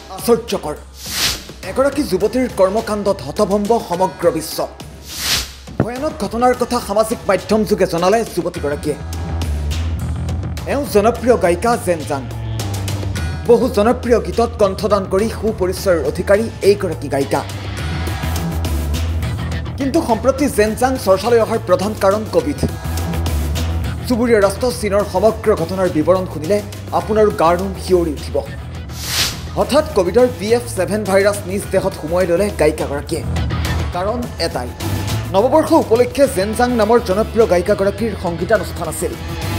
আশ্চৰ্যকৰ এগৰাকী যুৱতীৰ কৰ্মকাণ্ডত হতভম্ব সমগ্ৰ বিশ্ব ভয়ানক ঘটনাৰ কথা সামাজিক মাধ্যম যোগে জনালে যুৱতীগৰাকীয়ে এওঁ জনপ্ৰিয় গায়িকা জেনজাং বহু জনপ্ৰিয় গীতত কণ্ঠদান কৰি সুপৰিচয়ৰ অধিকাৰী এইগৰাকী গায়িকা কিন্তু সম্প্ৰতি জেনজাং চৰ্চালৈ অহাৰ প্ৰধান কাৰণ কোভিড চুবুৰীয়া ৰাষ্ট্ৰ চীনৰ সমগ্ৰ ঘটনাৰ বিৱৰণ শুনিলে আপোনাৰো গাৰ নোম শিয়ৰি উঠিব হঠাৎ কোভিডৰ BF7 ভাইৰাছ নিজ দেহত সোমোৱাই ল'লে গায়িকাগৰাকীয়ে কাৰণ এটাই নৱবৰ্ষ উপলক্ষে জেনজাং নামৰ জনপ্ৰিয় গায়িকাগৰাকীৰ সংগীতানুষ্ঠান আছিল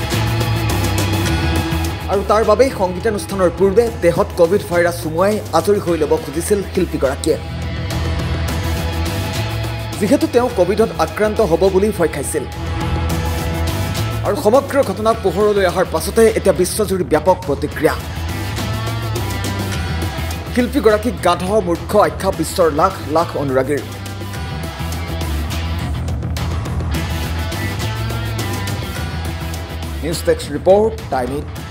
আৰু তাৰ বাবেই সংগীতানুষ্ঠানৰ পূৰ্বে দেহত কোভিড ভাইৰাছ সোমোৱাই আজৰি হৈ ল'ব খুজিছিল শিল্পীগৰাকীয়ে যিহেতু তেওঁ কোভিডত আক্ৰান্ত হ'ব বুলি ভয় খাইছিল আৰু সমগ্ৰ ঘটনা পোহৰলৈ অহাৰ পাছতে এতিয়া বিশ্বজুৰি ব্যাপক প্ৰতিক্ৰিয়া শিল্পীগৰাকীক গাধ মূৰ্খ আখ্যা বিশ্বৰ লাখ লাখ অনুৰাগীৰ news desk report time it